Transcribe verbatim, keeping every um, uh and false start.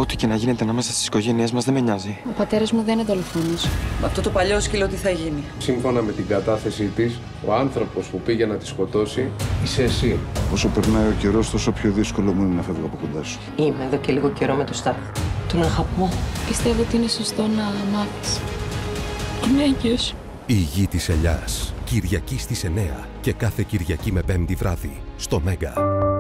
Ό,τι και να γίνεται ανάμεσα στις οικογένειές μας δεν με νοιάζει. Ο πατέρας μου δεν είναι δολοφόνος. Με αυτό το παλιό σκύλο τι θα γίνει? Σύμφωνα με την κατάθεσή της, ο άνθρωπος που πήγε να τη σκοτώσει είσαι εσύ. Όσο περνάει ο καιρός, τόσο πιο δύσκολο μου είναι να φεύγω από κοντά σου. Είμαι εδώ και λίγο καιρό με το Στάθ. Τον αγαπώ. Πιστεύω ότι είναι σωστό να μάθεις. Είναι έγκυος. Η γη της ελιάς. Κυριακή στις εννιά και κάθε Κυριακή με Πέμπτη βράδυ στο Μέγκα.